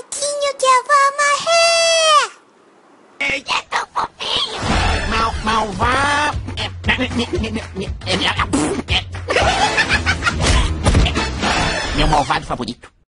porquinho que eu vou morrer! É tão fofinho! Malvado! Meu malvado favorito.